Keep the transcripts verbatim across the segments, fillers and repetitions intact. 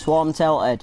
Swarm tilted.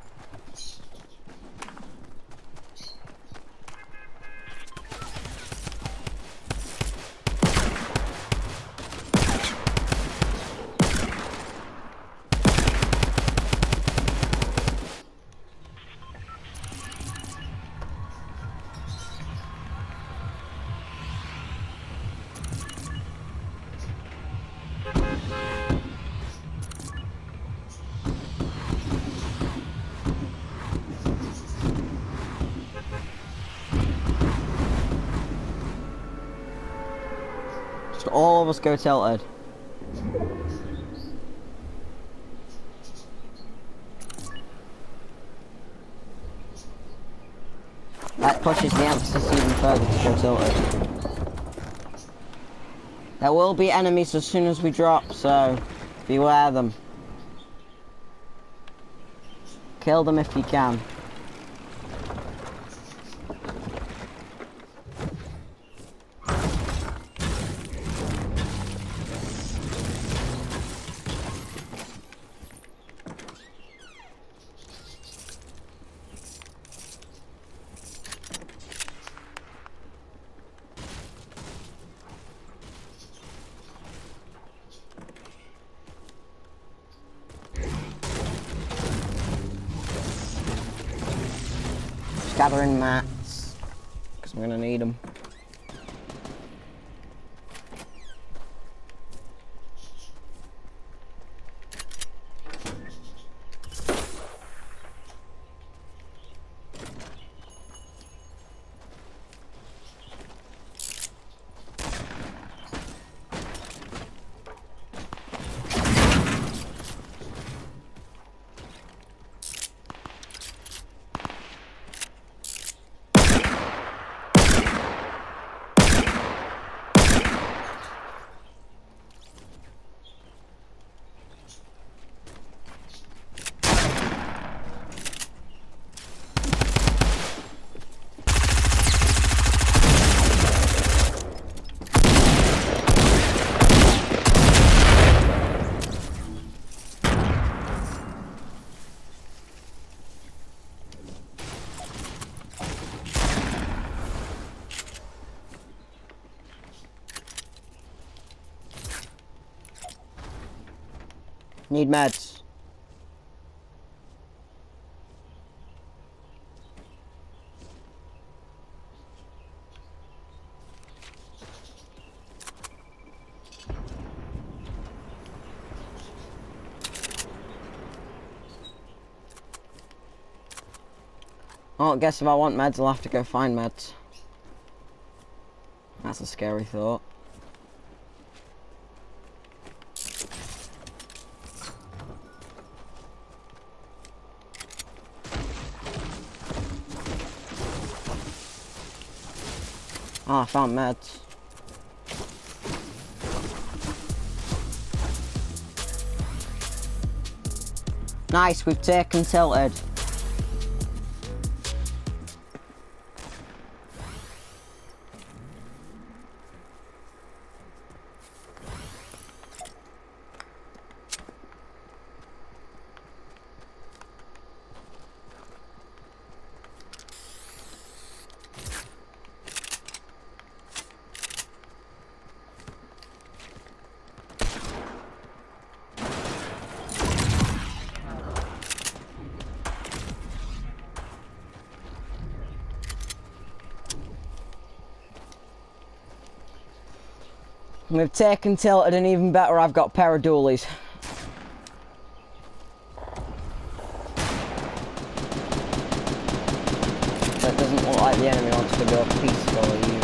Just all of us go tilted. That pushes the emphasis even further to go tilted. There will be enemies as soon as we drop, so beware them. Kill them if you can. Gathering mats, because I'm gonna need them. Need meds. Well, I guess if I want meds, I'll have to go find meds. That's a scary thought. Oh, I found meds. Nice, we've taken tilted. We've taken tilted, and even better, I've got paradoolies. That doesn't look like the enemy wants to go peacefully either.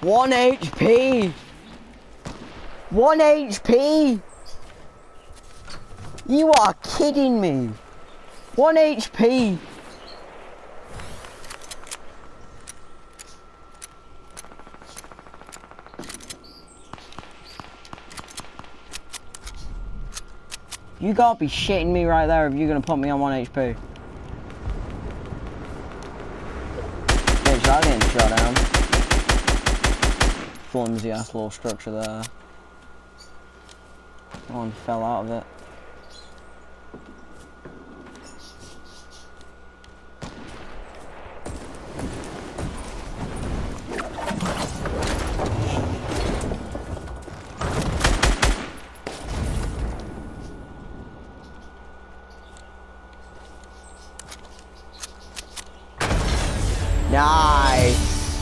One H P. One H P. You are kidding me. One H P. You gotta be shitting me right there if you're gonna put me on one H P. Bitch, I'm getting shot down. Flimsy ass little structure there. One fell out of it. Nice.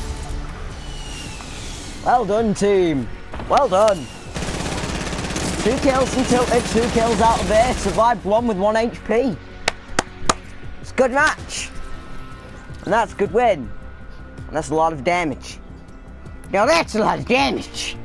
Well done, team. Well done. Two kills and tilted, two kills out of there. Survived one with one H P. It's a good match. And that's a good win. And that's a lot of damage. Now that's a lot of damage.